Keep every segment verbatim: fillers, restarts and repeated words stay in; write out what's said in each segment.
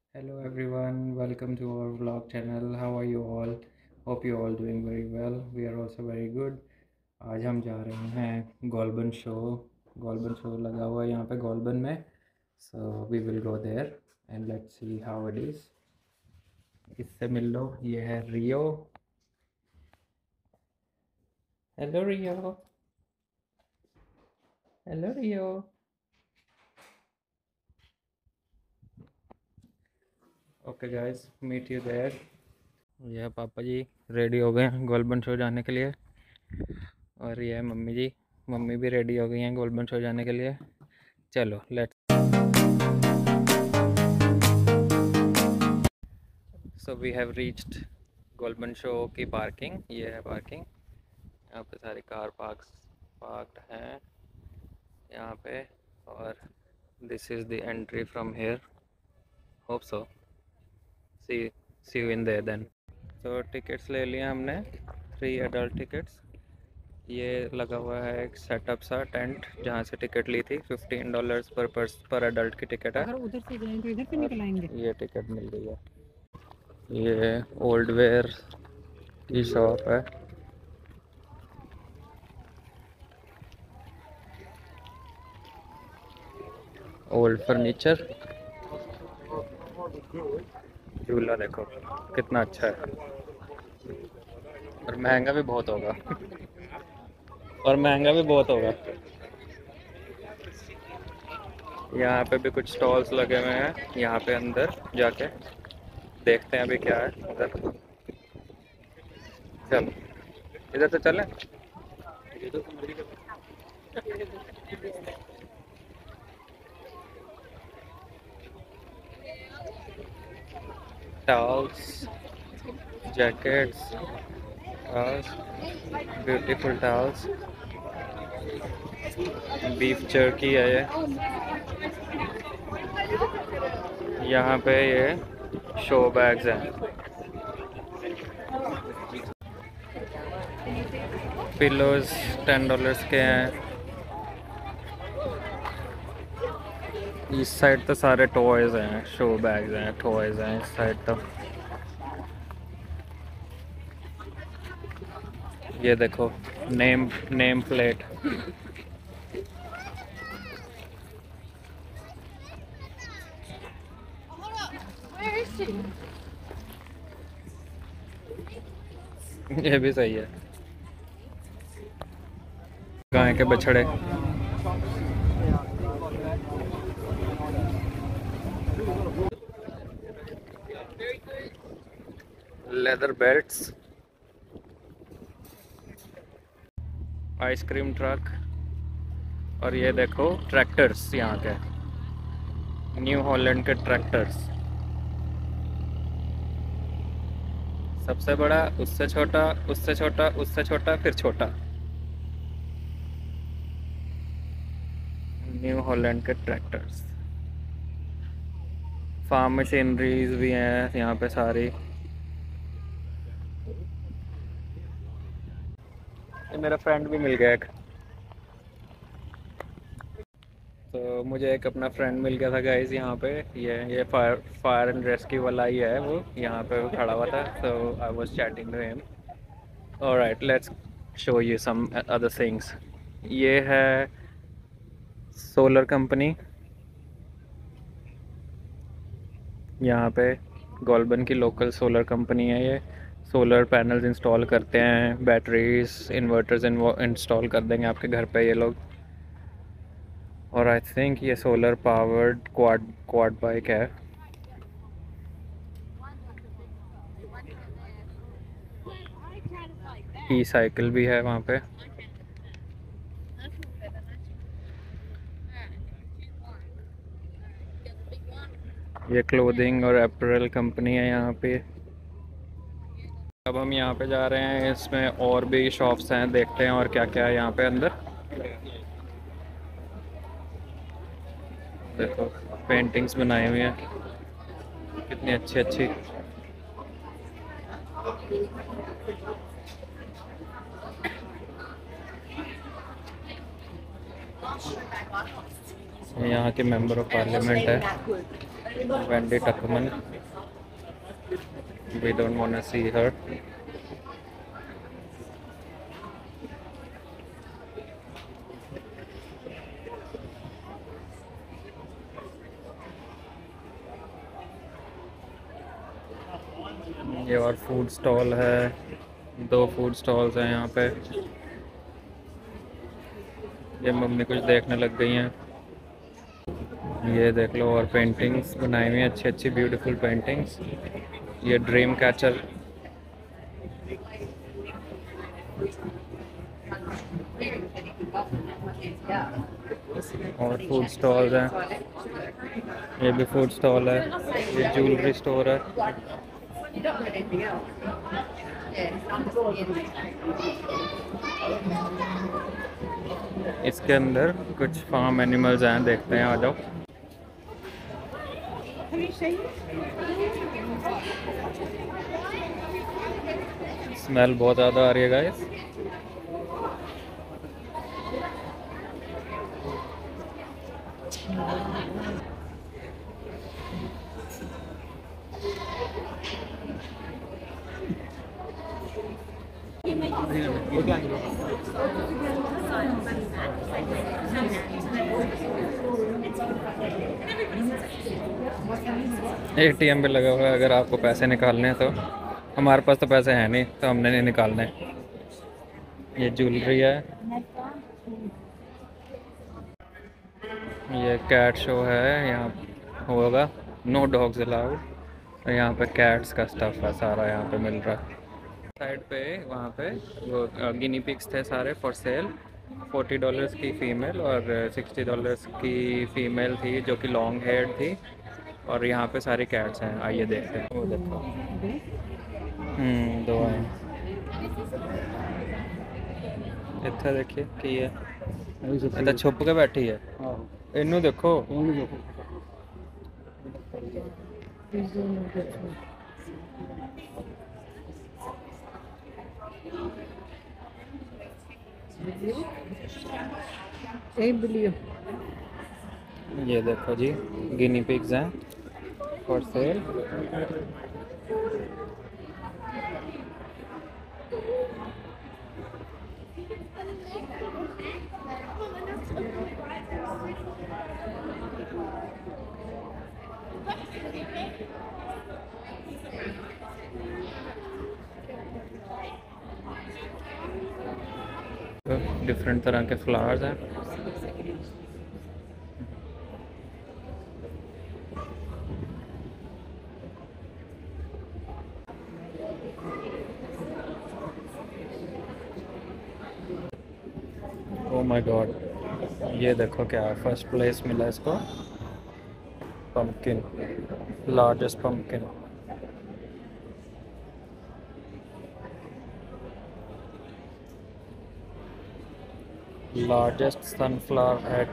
Hello everyone, welcome to our vlog channel. How are you all? Hope you all doing very well. We are also very good. आज हम जा रहे हैं Goulburn show गोल्बन show लगा हुआ है यहाँ पे गोल्बन में. So we will go there and let's see how it is. इससे मिल लो, ये है Rio. Hello Rio. Hello Rio. Okay guys, meet you there. ये पापा जी रेडी हो गए हैं गोल्बन शो जाने के लिए. और ये है मम्मी जी. मम्मी भी रेडी हो गई हैं गोल्बन शो जाने के लिए. चलो let's. So we have reached Goulburn show की पार्किंग. ये है पार्किंग. यहाँ पे सारी कार पार्क्स पार्क्ड हैं यहाँ पे. और this is the entry from here. Hope so see see you in there then. तो टिकट्स ले लिए हमने, थ्री एडल्ट टिकट्स. ये लगा हुआ है एक सेटअप सा टेंट जहाँ से टिकट ली थी. फिफ्टीन डॉलर्स पर पर्स पर एडल्ट की टिकट है. अगर उधर से जाएं तो इधर से निकल आएंगे. ये टिकट मिल गई है. ये ओल्ड वेयर की शॉप है. Old furniture. झूला देखो कितना अच्छा है. और महंगा भी बहुत होगा. और महंगा भी बहुत होगा. यहाँ पे भी कुछ स्टॉल्स लगे हुए हैं. यहाँ पे अंदर जाके देखते हैं अभी क्या है उधर. चल इधर से चलें. Towels, jackets, beautiful towels. Beef jerky है ये. यहाँ पे ये शो बैग्स हैं. पिलोज टेन डॉलर्स के हैं. इस साइड तो सारे टॉयज हैं, शो बैग्स हैं, टॉयज हैं इस साइड तो. ये देखो नेम नेम प्लेट. ये भी सही है. गाय के बछड़े. Leather belts. Ice cream truck. और ये देखो ट्रैक्टर्स यहाँ के, न्यू हॉलैंड के ट्रैक्टर्स. सबसे बड़ा, उससे छोटा, उससे छोटा, उससे छोटा, फिर छोटा. न्यू हॉलैंड के ट्रैक्टर्स. फार्म मशीनरीज भी हैं यहाँ पे सारी. ये मेरा फ्रेंड भी मिल गया एक. तो मुझे एक अपना फ्रेंड मिल गया था गाइस यहाँ पे. ये ये फायर फायर एंड रेस्क्यू वाला ही है वो. यहाँ पे वो खड़ा हुआ था. So I was chatting to him. Alright, let's show you some other things. ये है सोलर कंपनी. यहाँ पे गोल्बन की लोकल सोलर कंपनी है ये. सोलर पैनल्स इंस्टॉल करते हैं, बैटरीज इन्वर्टर्स इंस्टॉल कर देंगे आपके घर पे ये लोग. और आई थिंक ये solar powered quad quad bike है. ई साइकिल भी है वहाँ पे. ये क्लोथिंग और अपैरल कंपनी है यहाँ पे. अब हम यहाँ पे जा रहे हैं. इसमें और भी शॉप्स हैं, देखते हैं और क्या क्या है यहाँ पे अंदर. देखो पेंटिंग्स बनाई हुई हैं कितनी अच्छी अच्छी. यहाँ के मेंबर ऑफ पार्लियामेंट है. Wendy Tuckman. We don't want to see her. ये और फूड स्टॉल है, दो फूड स्टॉल्स हैं यहाँ पे। ये मम्मी कुछ देखने लग गई हैं। ये देख लो, और पेंटिंग्स बनाई हुई हैं, अच्छी अच्छी ब्यूटीफुल पेंटिंग्स। ये ड्रीम कैचर, और फूड स्टॉल्स हैं। ये भी फूड स्टॉल है। ये ज्वेलरी स्टोर है। इसके अंदर कुछ फार्म एनिमल्स हैं, देखते हैं, आ जाओ। स्मेल बहुत ज़्यादा आ रही है गाइस। एटीएम पे लगा हुआ है, अगर आपको पैसे निकालने हैं तो। हमारे पास तो पैसे हैं नहीं, तो हमने नहीं निकालने। ये ज्वेलरी है। ये कैट शो है, यहाँ होगा। No dogs allowed. और यहाँ पे कैट्स का स्टफ है सारा, यहाँ पे मिल रहा है। साइड पे वहाँ पे वो गिनी पिग्स थे सारे फॉर सेल। फोर्टी डॉलर्स की फ़ीमेल और सिक्सटी डॉलर्स की फ़ीमेल थी, जो कि लॉन्ग हेयर थी। और यहाँ पे सारे कैट्स हैं, आइए देखते हैं। वो देखो, हम्म दो हैं। इतना देखिए कि ये इतना छुप के बैठी है। इनू देखो, ये देखो जी, गिनी पिग्स हैं फॉर सेल। डिफरेंट तरह के फ्लावर्स हैं। ओह माय गॉड, ये देखो क्या फर्स्ट प्लेस मिला इसको। Pumpkin, largest pumpkin. Largest sunflower head.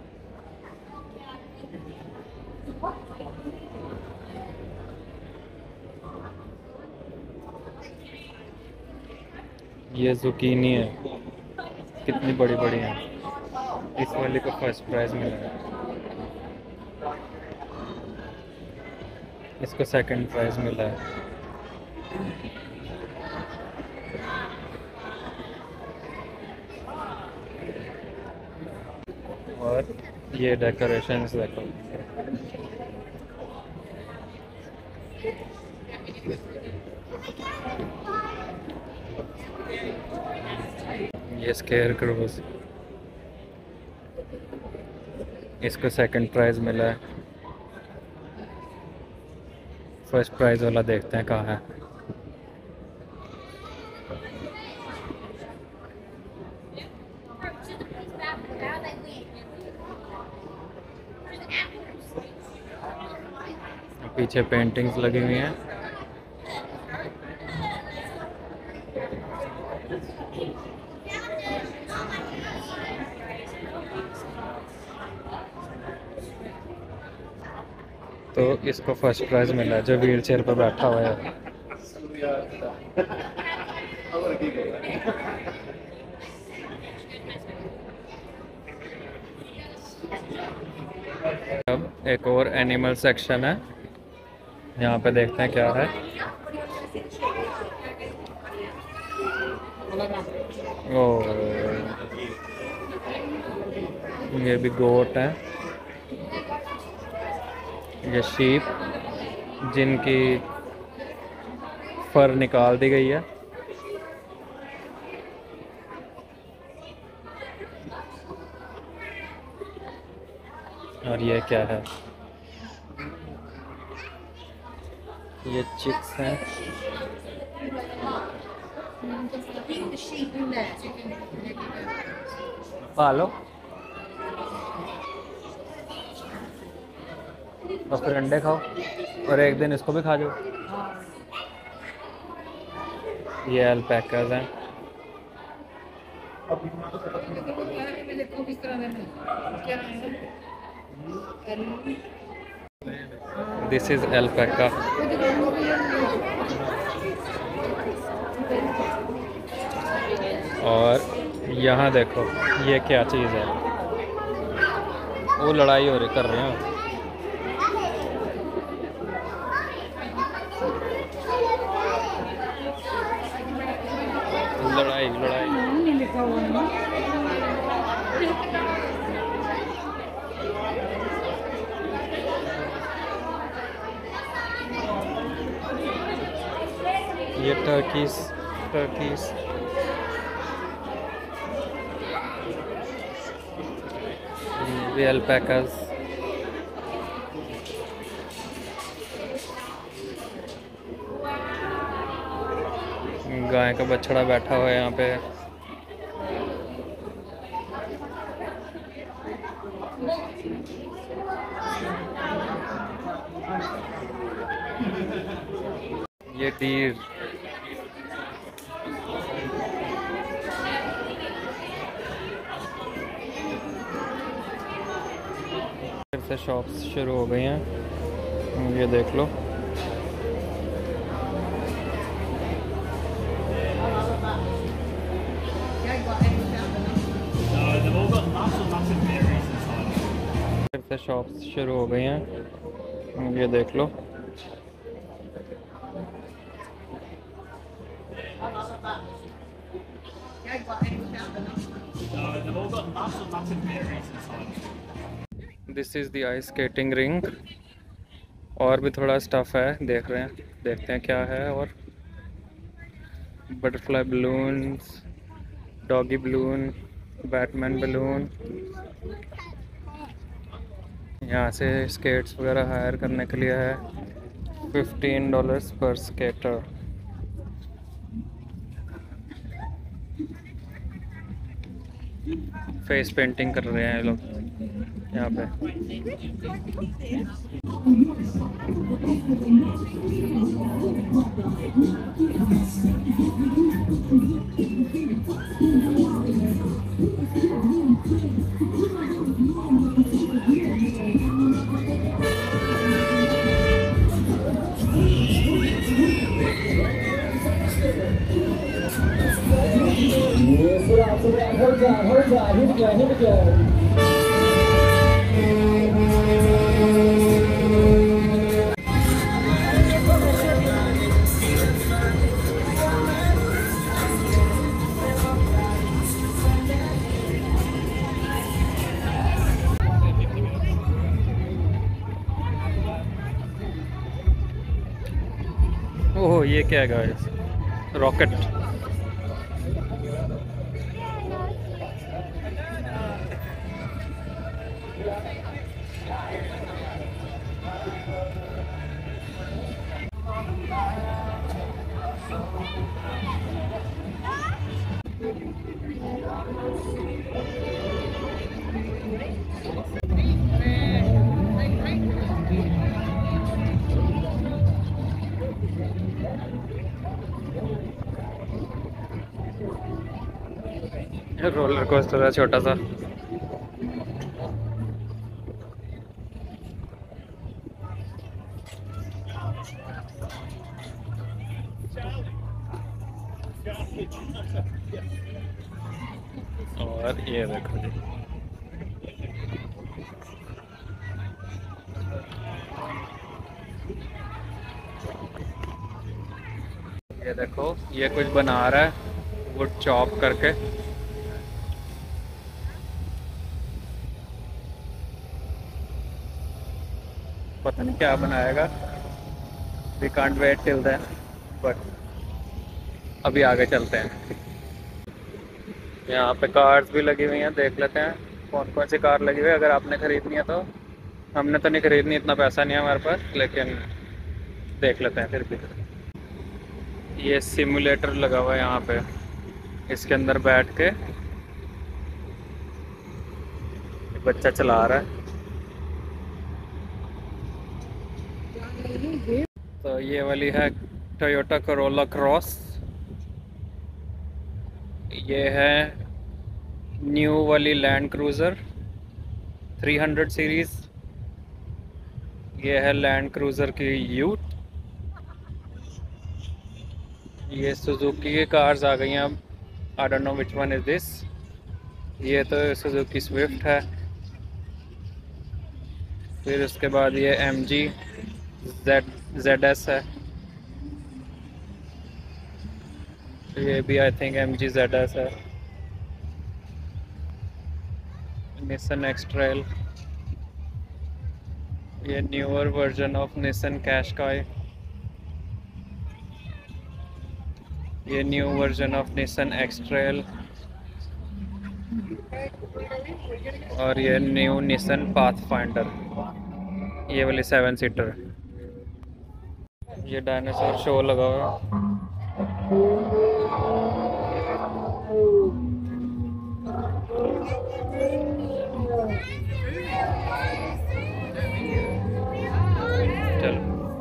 ये जुकीनी है, कितनी बड़ी बड़ी है। इस वाले को फर्स्ट प्राइज मिला है, इसको सेकंड प्राइज मिला है। और ये डेकोरेशंस देखो, ये स्केयर क्रूज, इसको सेकंड प्राइज मिला है। फर्स्ट प्राइज वाला देखते हैं कहाँ है। पीछे पेंटिंग्स लगी हुई हैं। तो इसको फर्स्ट प्राइज मिला, जो व्हील चेयर पर बैठा हुआ है। अब एक और एनिमल सेक्शन है, यहाँ पे देखते हैं क्या है। ओ, ये भी गोट है, ये शीप जिनकी फर निकाल दी गई है। और ये क्या है, ये चिक्स हैं। पालो और फिर अंडे खाओ और एक दिन इसको भी खा जाओ। ये अल्पैकास हैं। This is alpaca. और यहाँ देखो ये क्या चीज़ है, वो लड़ाई हो रही कर रहे हैं। लड़ाई लड़ाई नहीं लिखा हुआ है ना। ये टर्कीस टर्कीस ये अल्पैकास। गाय का बछड़ा बैठा हुआ है यहाँ पे। ये डीर, फिर से शॉप्स शुरू हो गई हैं, ये देख लो। फिर से शॉप्स शुरू हो गई हैं, ये देख लो। This is the ice skating ring. और भी थोड़ा स्टफ़ है, देख रहे हैं, देखते हैं क्या है। और butterfly balloons, doggy balloon, Batman balloon. यहाँ से स्केट्स वगैरह हायर करने के लिए है fifteen dollars per skater. Face painting कर रहे हैं ये लोग यहाँ पे। ओह, ये क्या है गाइस, रॉकेट। रोलर कोस्टर है छोटा सा। और ये देखो जी, ये देखो, ये कुछ बना रहा है वुड चॉप करके। पता नहीं क्या बनाएगा। We can't wait till then, but अभी आगे चलते हैं। यहाँ पे कार्स भी लगी हुई हैं, देख लेते हैं कौन कौन सी कार लगी हुई है। अगर आपने ख़रीदनी है तो, हमने तो नहीं खरीदनी, इतना पैसा नहीं है हमारे पास, लेकिन देख लेते हैं फिर भी। ये सिमुलेटर लगा हुआ है यहाँ पे, इसके अंदर बैठ के बच्चा चला रहा है। तो ये वाली है टोयोटा करोला क्रॉस। ये है न्यू वाली Land Cruiser three hundred series. ये है लैंड क्रूज़र की यूट। ये सुजुकी की कार्स आ गई हैं अब। I don't know which one is this. ये तो सुजुकी स्विफ्ट है। फिर उसके बाद ये M G Z Z S है। ये भी I think M G Z S है। निसन एक्सट्रेल, ये newer version of Nissan Qashqai. ये new version of Nissan X Trail. और ये न्यू निसन पाथफाइंडर, ये वाली सेवन सीटर। ये डायनासोर शो लगा हुआ है। चलो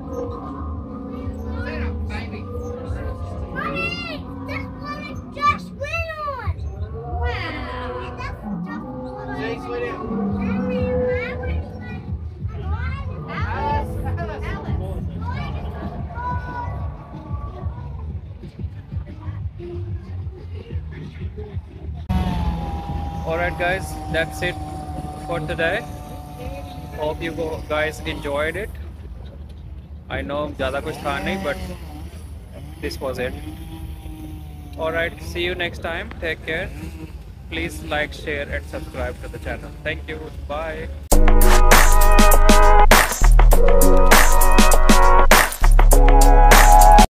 Alright guys, that's it for today. Hope you guys enjoyed it. I know ज़्यादा कुछ था नहीं, but this was it. Alright, see you next time. Take care. Please like, share and subscribe to the channel. Thank you. Bye.